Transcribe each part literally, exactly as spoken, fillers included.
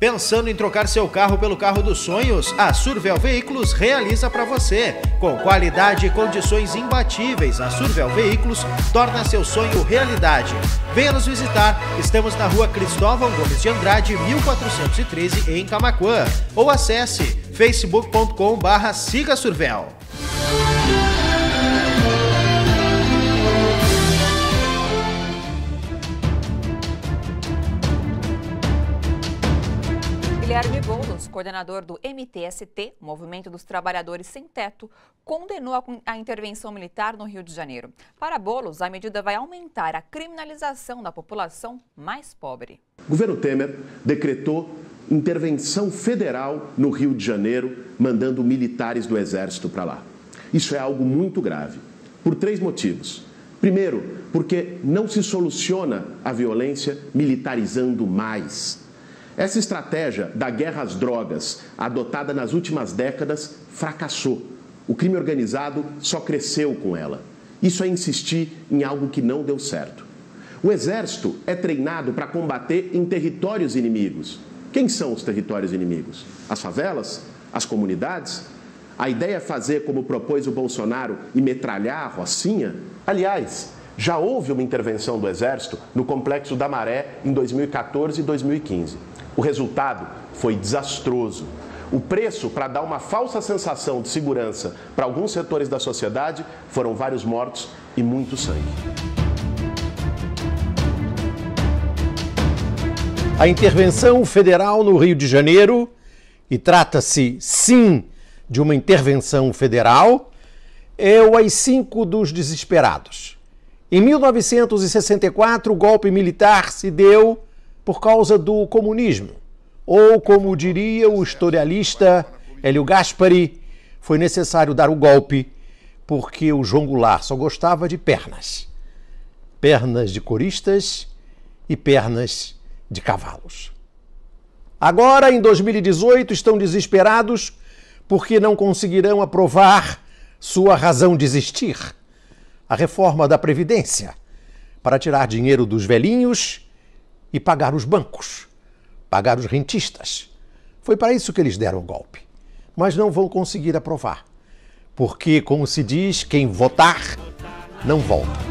Pensando em trocar seu carro pelo carro dos sonhos? A Survel Veículos realiza para você. Com qualidade e condições imbatíveis, a Survel Veículos torna seu sonho realidade. Venha nos visitar. Estamos na rua Cristóvão Gomes de Andrade, mil quatrocentos e treze, em Camaquã. Ou acesse facebook ponto com barra siga Survel. Guilherme Boulos, coordenador do M T S T, Movimento dos Trabalhadores Sem Teto, condenou a intervenção militar no Rio de Janeiro. Para Boulos, a medida vai aumentar a criminalização da população mais pobre. O governo Temer decretou intervenção federal no Rio de Janeiro, mandando militares do Exército para lá. Isso é algo muito grave, por três motivos. Primeiro, porque não se soluciona a violência militarizando mais. Essa estratégia da guerra às drogas, adotada nas últimas décadas, fracassou. O crime organizado só cresceu com ela. Isso é insistir em algo que não deu certo. O Exército é treinado para combater em territórios inimigos. Quem são os territórios inimigos? As favelas? As comunidades? A ideia é fazer como propôs o Bolsonaro e metralhar a Rocinha? Aliás, já houve uma intervenção do Exército no Complexo da Maré em dois mil e quatorze e dois mil e quinze. O resultado foi desastroso. O preço para dar uma falsa sensação de segurança para alguns setores da sociedade foram vários mortos e muito sangue. A intervenção federal no Rio de Janeiro, e trata-se sim de uma intervenção federal, é o A I cinco dos desesperados. Em mil novecentos e sessenta e quatro, o golpe militar se deu por causa do comunismo. Ou, como diria o historialista Hélio Gaspari, foi necessário dar o golpe porque o João Goulart só gostava de pernas. Pernas de coristas e pernas de cavalos. Agora, em dois mil e dezoito, estão desesperados porque não conseguirão aprovar sua razão de existir, a reforma da Previdência, para tirar dinheiro dos velhinhos e pagar os bancos, pagar os rentistas. Foi para isso que eles deram o golpe. Mas não vão conseguir aprovar, porque, como se diz, quem votar não volta.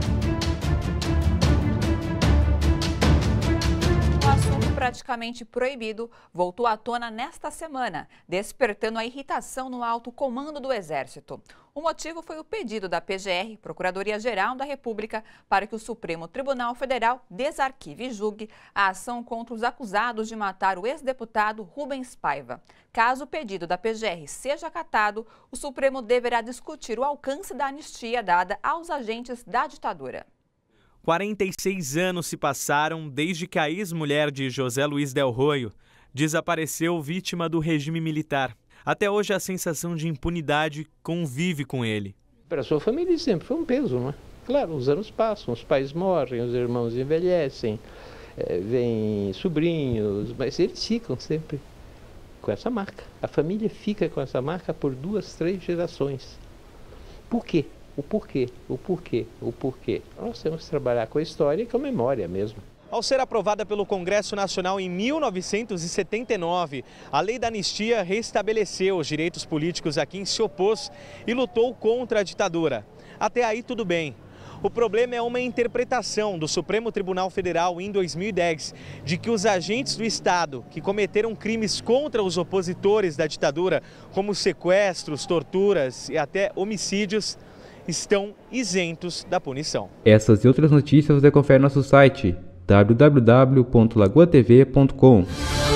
Praticamente proibido, voltou à tona nesta semana, despertando a irritação no alto comando do Exército. O motivo foi o pedido da P G R, Procuradoria-Geral da República, para que o Supremo Tribunal Federal desarquive e julgue a ação contra os acusados de matar o ex-deputado Rubens Paiva. Caso o pedido da P G R seja acatado, o Supremo deverá discutir o alcance da anistia dada aos agentes da ditadura. quarenta e seis anos se passaram desde que a ex-mulher de José Luiz Del Roio desapareceu vítima do regime militar. Até hoje a sensação de impunidade convive com ele. Para a sua família sempre foi um peso, não é? Claro, os anos passam, os pais morrem, os irmãos envelhecem, é, vêm sobrinhos, mas eles ficam sempre com essa marca. A família fica com essa marca por duas, três gerações. Por quê? O porquê, o porquê, o porquê. Nós temos que trabalhar com a história e com a memória mesmo. Ao ser aprovada pelo Congresso Nacional em mil novecentos e setenta e nove, a lei da anistia restabeleceu os direitos políticos a quem se opôs e lutou contra a ditadura. Até aí tudo bem. O problema é uma interpretação do Supremo Tribunal Federal em dois mil e dez de que os agentes do Estado que cometeram crimes contra os opositores da ditadura, como sequestros, torturas e até homicídios, estão isentos da punição. Essas e outras notícias você confere no nosso site w w w ponto lagoa t v ponto com.